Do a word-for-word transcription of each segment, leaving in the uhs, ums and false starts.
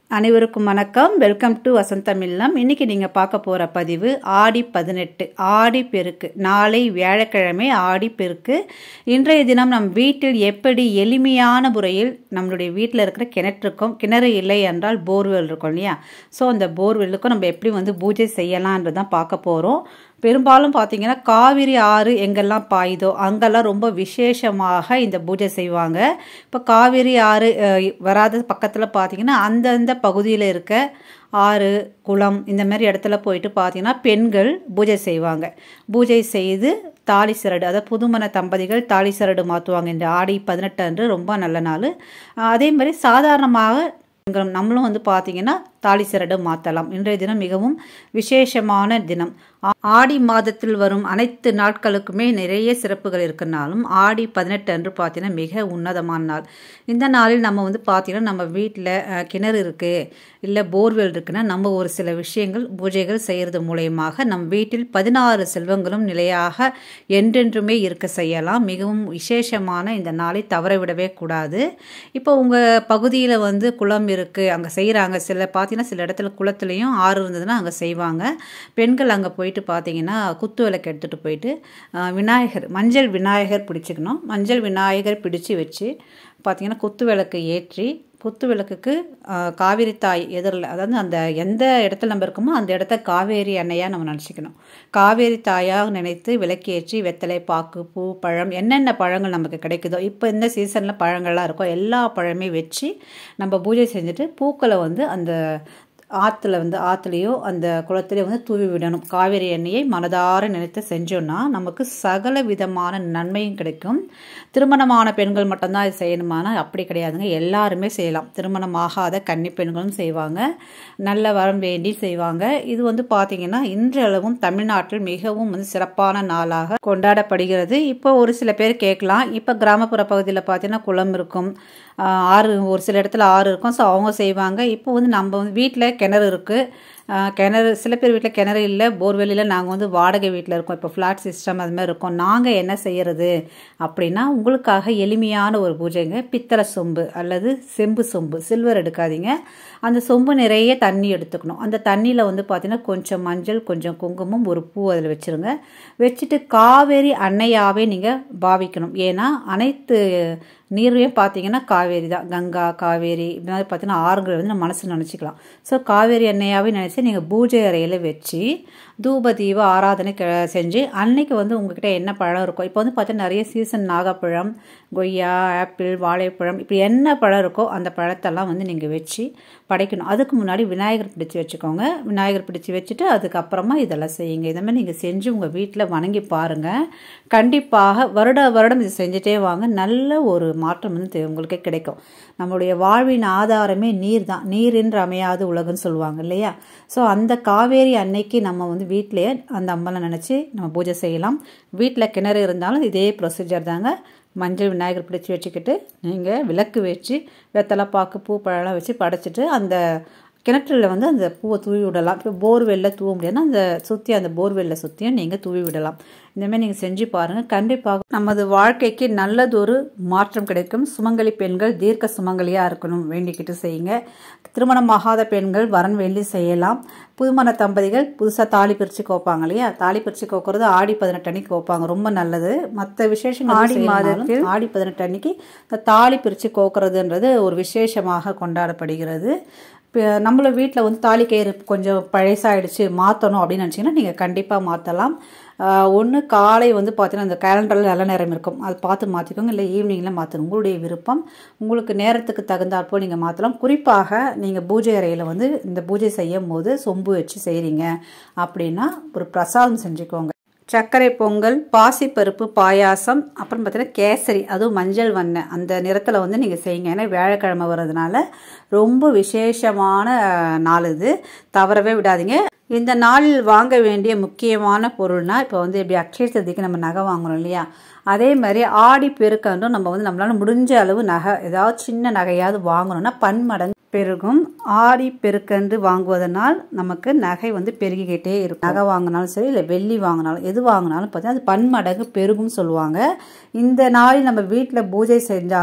அனைவருக்கும் வணக்கம். Welcome to வசந்தம் இல்லம். இன்னைக்கு நீங்க பார்க்க போற பதிவு ஆடி பதினெட்டு, ஆடி பெருக்கு. நாளை வியாழக்கிழமை ஆடி பெருக்கு. இன்றைய தினம் நம் வீட்டில் எப்படி எளிமையான முறையில் நம்மளுடைய வீட்டில் இருக்கிற கிணற்றுக்கும், கிணறு இல்லை என்றால் போர்வெல் இருக்கும் இல்லையா, ஸோ அந்த போர்வெல்லுக்கும் நம்ம எப்படி வந்து பூஜை செய்யலான்றதான் பார்க்க போகிறோம். பெரும்பாலும் பார்த்தீங்கன்னா காவிரி ஆறு எங்கெல்லாம் பாயுதோ அங்கெல்லாம் ரொம்ப விசேஷமாக இந்த பூஜை செய்வாங்க. இப்போ காவிரி ஆறு வராத பக்கத்தில் பார்த்தீங்கன்னா அந்தந்த பகுதியில் இருக்க ஆறு, குளம் இந்த மாதிரி இடத்துல போயிட்டு பார்த்தீங்கன்னா பெண்கள் பூஜை செய்வாங்க. பூஜை செய்து தாலி சரடு, அதாவது புதுமண தம்பதிகள் தாலி சரடு மாற்றுவாங்க. இந்த ஆடி பதினெட்டு அன்று ரொம்ப நல்ல நாள். அதே மாதிரி சாதாரணமாக நம்மளும் வந்து பார்த்தீங்கன்னா தாலி சரடு மாற்றலாம். இன்றைய தினம் மிகவும் விசேஷமான தினம். ஆடி மாதத்தில் வரும் அனைத்து நாட்களுக்குமே நிறைய சிறப்புகள் இருக்குனாலும் ஆடி பதினெட்டு அன்று பார்த்தீங்கன்னா மிக உன்னதமான நாள். இந்த நாளில் நம்ம வந்து பார்த்தீங்கன்னா நம்ம வீட்டில் கிணறு இருக்குது இல்லை போர்வெல் இருக்குன்னா நம்ம ஒரு சில விஷயங்கள் பூஜைகள் செய்கிறது மூலயமாக நம் வீட்டில் பதினாறு செல்வங்களும் நிலையாக என்றென்றுமே இருக்க செய்யலாம். மிகவும் விசேஷமான இந்த நாளை தவற விடவே கூடாது. இப்போ உங்கள் பகுதியில் வந்து குளம் இருக்குது, அங்கே செய்கிறாங்க. சில பார்த்தீங்கன்னா சில இடத்துல குளத்துலேயும் ஆறு இருந்ததுன்னா அங்கே செய்வாங்க. பெண்கள் அங்கே போயிட்டு பார்த்தீங்கன்னா குத்து விளக்கு எடுத்துகிட்டு போயிட்டு விநாயகர், மஞ்சள் விநாயகர் பிடிச்சிக்கணும். மஞ்சள் விநாயகர் பிடிச்சி வச்சு பார்த்தீங்கன்னா குத்து விளக்கு ஏற்றி, குத்து விளக்குக்கு காவேரி தாய் எதிரில், அதாவது அந்த எந்த இடத்துல நம்ம இருக்கோமோ அந்த இடத்த காவேரி அன்னையாக நம்ம நினச்சிக்கணும். காவேரி தாயாக நினைத்து விளக்கேற்றி வெத்தலை, பாக்கு, பூ, பழம், என்னென்ன பழங்கள் நமக்கு கிடைக்குதோ, இப்போ இந்த சீசனில் பழங்கள்லாம் இருக்கோ எல்லா பழமே வச்சு நம்ம பூஜை செஞ்சுட்டு பூக்களை வந்து அந்த ஆற்றுல வந்து ஆற்றுலையோ அந்த குளத்துலையோ வந்து தூவி விடணும். காவேரி எண்ணெயை மனதார நினைத்து செஞ்சோன்னா நமக்கு சகல விதமான நன்மையும் கிடைக்கும். திருமணமான பெண்கள் மட்டும்தான் இது செய்யணுமானா அப்படி கிடையாதுங்க, எல்லாருமே செய்யலாம். திருமணமாகாத கன்னி பெண்களும் செய்வாங்க, நல்ல வரம் வேண்டி செய்வாங்க. இது வந்து பார்த்திங்கன்னா இன்றளவும் தமிழ்நாட்டில் மிகவும் வந்து சிறப்பான நாளாக கொண்டாடப்படுகிறது. இப்போ ஒரு சில பேர் கேட்கலாம், இப்போ கிராமப்புற பகுதியில் பார்த்தீங்கன்னா குளம் இருக்கும், ஆறு, ஒரு சில இடத்துல ஆறு இருக்கும், ஸோ அவங்க செய்வாங்க. இப்போ வந்து நம்ம வந்து வீட்டில் கிணறு இருக்குது, கிணறு சில பேர் வீட்டில் கிணறு இல்லை, போர்வெல்லில் நாங்கள் வந்து வாடகை வீட்டில் இருக்கோம், இப்போ ஃப்ளாட் சிஸ்டம் அது மாதிரி இருக்கோம். நாங்கள் என்ன செய்கிறது அப்படின்னா உங்களுக்காக எளிமையான ஒரு பூஜைங்க. பித்தளை சொம்பு அல்லது செம்பு சொம்பு, சில்வர் எடுக்காதீங்க. அந்த சொம்பு நிறைய தண்ணி எடுத்துக்கணும். அந்த தண்ணியில் வந்து பார்த்தீங்கன்னா கொஞ்சம் மஞ்சள், கொஞ்சம் குங்குமம், ஒரு பூ அதில் வச்சுருங்க. வச்சுட்டு காவேரி அன்னையாவே நீங்கள் பாவிக்கணும். ஏன்னா அனைத்து நீரையும் பார்த்தீங்கன்னா காவேரி தான், கங்கா, காவேரி இந்த மாதிரி பார்த்தீங்கன்னா ஆறுங்களை வந்து நம்ம மனசில் நினச்சிக்கலாம். ஸோ காவேரி எண்ணெயாகவே நினச்சி நீங்கள் பூஜை அறையில் வச்சு தூப தீப ஆராதனை செஞ்சு அன்னைக்கு வந்து உங்ககிட்ட என்ன பழம் இருக்கோ, இப்போ வந்து பார்த்தீங்கன்னா நிறைய சீசன் நாகப்பழம், கொய்யா, ஆப்பிள், வாழைப்பழம், இப்படி என்ன பழம் இருக்கோ அந்த பழத்தெல்லாம் வந்து நீங்கள் வச்சு படைக்கணும். அதுக்கு முன்னாடி விநாயகர் பிடிச்சி வச்சுக்கோங்க. விநாயகர் பிடிச்சி வச்சுட்டு அதுக்கப்புறமா இதெல்லாம் செய்யுங்க. இதை மாதிரி நீங்கள் செஞ்சு உங்கள் வீட்டில் வணங்கி பாருங்கள். கண்டிப்பாக வருட வருடம் இது செஞ்சுட்டே வாங்க, நல்ல ஒரு மாற்றம் வந்து உங்களுக்கே கிடைக்கும். நம்மளுடைய வாழ்வின் ஆதாரமே நீர் தான், நீர் என்று அமையாது உலகன்னு சொல்லுவாங்க இல்லையா. ஸோ அந்த காவேரி அன்னைக்கு நம்ம வந்து வீட்டிலேயே அந்த அம்மனை நினச்சி நம்ம பூஜை செய்யலாம். வீட்டில் கிணறு இருந்தாலும் இதே ப்ரொசீஜர் தாங்க. மஞ்சள் விநாயகர் பிடிச்சி வச்சுக்கிட்டு நீங்கள் விளக்கு வச்சு வெத்தலை, பாக்கு, பூ, பழம்லாம் வச்சு படைச்சிட்டு அந்த கிணற்றில் வந்து அந்த பூவை தூவி விடலாம். இப்போ போர்வெல்லில் தூவ முடியாதுன்னா அந்த சுற்றி அந்த போர்வெல்லில் சுற்றியும் நீங்கள் தூவி விடலாம். இந்தமாதிரி நீங்கள் செஞ்சு பாருங்கள். கண்டிப்பாக நமது வாழ்க்கைக்கு நல்லதொரு மாற்றம் கிடைக்கும். சுமங்கலி பெண்கள் தீர்க்க சுமங்கலியாக இருக்கணும் வேண்டிக்கிட்டு செய்யுங்க. திருமணமாகாத பெண்கள் வரன் வேண்டி செய்யலாம். புதுமண தம்பதிகள் புதுசாக தாலி பிரித்து கோப்பாங்க இல்லையா, தாலி பிரித்து கோக்கிறது ஆடி பதினெட்டு அன்னைக்கு கோப்பாங்க, ரொம்ப நல்லது. மற்ற விசேஷங்கள் ஆடி மாதத்தில் ஆடி பதினெட்டு அன்னைக்கு இந்த தாலி பிரித்து கோக்கிறதுன்றது ஒரு விசேஷமாக கொண்டாடப்படுகிறது. இப்போ நம்மள வீட்டில் வந்து தாலி கயிறு கொஞ்சம் பழசாயிடுச்சு மாற்றணும் அப்படின்னு நினச்சிங்கன்னா நீங்கள் கண்டிப்பாக மாற்றலாம். ஒன்று காலை வந்து பார்த்தீங்கன்னா அந்த கேலண்டரில் நல்ல நேரம் இருக்கும், அது பார்த்து மாற்றிக்கோங்க. இல்லை ஈவினிங்கில் மாற்றணும், உங்களுடைய விருப்பம். உங்களுக்கு நேரத்துக்கு தகுந்தாற்போல் நீங்கள் மாற்றலாம். குறிப்பாக நீங்கள் பூஜை அறையில் வந்து இந்த பூஜை செய்யும் போது சொம்பு வச்சு செய்கிறீங்க அப்படின்னா ஒரு பிரசாதம் செஞ்சுக்கோங்க. சர்க்கரை பொங்கல், பாசிப்பருப்பு பாயாசம், அப்புறம் பார்த்தீங்கன்னா கேசரி, அதுவும் மஞ்சள் வண்ண அந்த நிறத்தில் வந்து நீங்கள் செய்யுங்க. ஏன்னா வியாழக்கிழமை வர்றதுனால ரொம்ப விசேஷமான நாள் இது, தவறவே விடாதீங்க. இந்த நாளில் வாங்க வேண்டிய முக்கியமான பொருள்னால் இப்போ வந்து எப்படி அக்ஷய திருதிக்கு நம்ம நகை வாங்குறோம் இல்லையா, அதே மாதிரி ஆடி பெருக்கன்றும் நம்ம வந்து நம்மளால் முடிஞ்ச அளவு நகை ஏதாவது சின்ன நகையாவது வாங்கணும்னா பன்மடங்கு பெருகும். ஆடி பெருக்கன்று வாங்குவதனால் நமக்கு நகை வந்து பெருகிக்கிட்டே இருக்கும். நகை வாங்கினாலும் சரி இல்லை வெள்ளி வாங்கினாலும் எது வாங்கினாலும் பார்த்தீங்கன்னா அது பன்மடங்கு பெருகும் சொல்லுவாங்க. இந்த நாளில் நம்ம வீட்டில் பூஜை செஞ்சாலும் நம்ம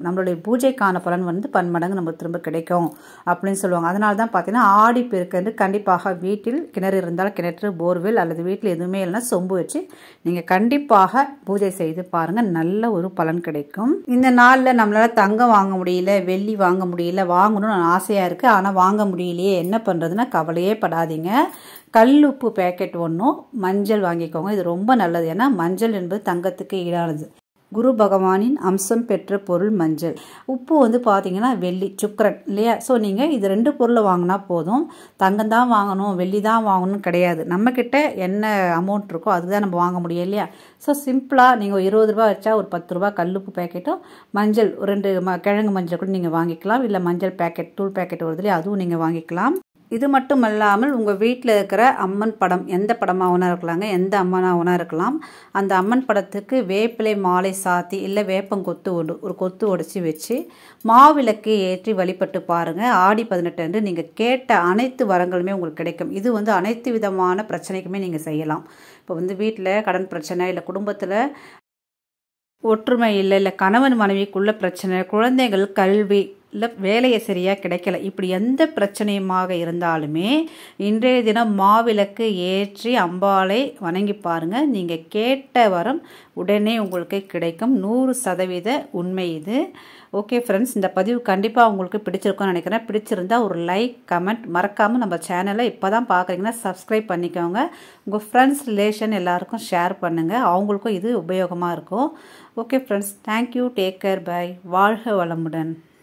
நம்மளுடைய பூஜைக்கான பலன் வந்து பன்மடங்கு நமக்கு திரும்ப கிடைக்கும் அப்படின்னு சொல்லுவாங்க. அதனால தான் பார்த்தீங்கன்னா ஆடி பெருக்கு வந்து கண்டிப்பாக வீட்டில் கிணறு இருந்தால் கிணற்று, போர்வெல் அல்லது வீட்டில் எதுவுமே இல்லைன்னா சொம்பு வச்சு நீங்கள் கண்டிப்பாக பூஜை செய்து பாருங்கள், நல்ல ஒரு பலன் கிடைக்கும். இந்த நாளில் நம்மளால் தங்கம் வாங்க முடியல, வெள்ளி வாங்க முடியல, வாங்கணும்னு ஆசையாக இருக்குது ஆனால் வாங்க முடியலையே, என்ன பண்ணுறதுன்னா கவலையே படாதீங்க. கல் உப்பு பேக்கெட் ஒன்றும் மஞ்சள் வாங்கிக்கோங்க. இது ரொம்ப நல்லது. ஏன்னா மஞ்சள் என்பது தங்கத்துக்கு ஈடானது. குரு பகவானின் அம்சம் பெற்ற பொருள் மஞ்சள். உப்பு வந்து பார்த்தீங்கன்னா வெள்ளி, சுக்கரன் இல்லையா? ஸோ நீங்கள் இது ரெண்டு பொருளை வாங்கினா போதும். தங்கம் தான் வாங்கணும், வெள்ளி தான் வாங்கணும்னு கிடையாது. நம்மக்கிட்ட என்ன அமௌண்ட் இருக்கோ அதுதான் நம்ம வாங்க முடியும் இல்லையா? ஸோ சிம்பிளாக நீங்கள் இருபது ரூபா வச்சா ஒரு பத்து ரூபா கல்லுப்பு பேக்கெட்டும் மஞ்சள் ரெண்டு ம கிழங்கு மஞ்சள் கூட நீங்கள் வாங்கிக்கலாம். இல்லை மஞ்சள் பேக்கெட், தூள் பேக்கெட் வருது இல்லையா, அதுவும் நீங்கள் வாங்கிக்கலாம். இது மட்டும் இல்லாமல் உங்கள் வீட்டில் இருக்கிற அம்மன் படம், எந்த படமாகனா இருக்கலாங்க, எந்த அம்மனாகனா இருக்கலாம், அந்த அம்மன் படத்துக்கு வேப்பிலை மாலை சாத்தி இல்லை வேப்பங்கொத்து ஒன்று ஒரு கொத்து உடைச்சி வச்சு மாவிளக்கு ஏற்றி வழிபட்டு பாருங்கள். ஆடி பதினெட்டு அன்று நீங்கள் கேட்ட அனைத்து வரங்களுமே உங்களுக்கு கிடைக்கும். இது வந்து அனைத்து விதமான பிரச்சனைக்குமே நீங்கள் செய்யலாம். இப்போ வந்து வீட்டில் கடன் பிரச்சனை, இல்லை குடும்பத்தில் ஒற்றுமை இல்லை, இல்லை கணவன் மனைவிக்குள்ள பிரச்சனை, குழந்தைகள் கல்வி, இல்லை வேலையை சரியாக கிடைக்கல, இப்படி எந்த பிரச்சனையுமாக இருந்தாலுமே இன்றைய தினம் மாவிளக்கு ஏற்றி அம்பாளை வணங்கி பாருங்கள். நீங்கள் கேட்ட வரம் உடனே உங்களுக்கு கிடைக்கும். நூறு சதவீத உண்மை இது. ஓகே ஃப்ரெண்ட்ஸ், இந்த பதிவு கண்டிப்பாக உங்களுக்கு பிடிச்சிருக்கும்னு நினைக்கிறேன். பிடிச்சிருந்தா ஒரு லைக், கமெண்ட், மறக்காமல் நம்ம சேனலை இப்போ தான் பார்க்குறீங்கன்னா சப்ஸ்கிரைப் பண்ணிக்கோங்க. உங்கள் ஃப்ரெண்ட்ஸ், ரிலேஷன் எல்லாருக்கும் ஷேர் பண்ணுங்கள், அவங்களுக்கும் இது உபயோகமாக இருக்கும். Okay friends, thank you, take care, bye. வாழ்க வளமுடன்.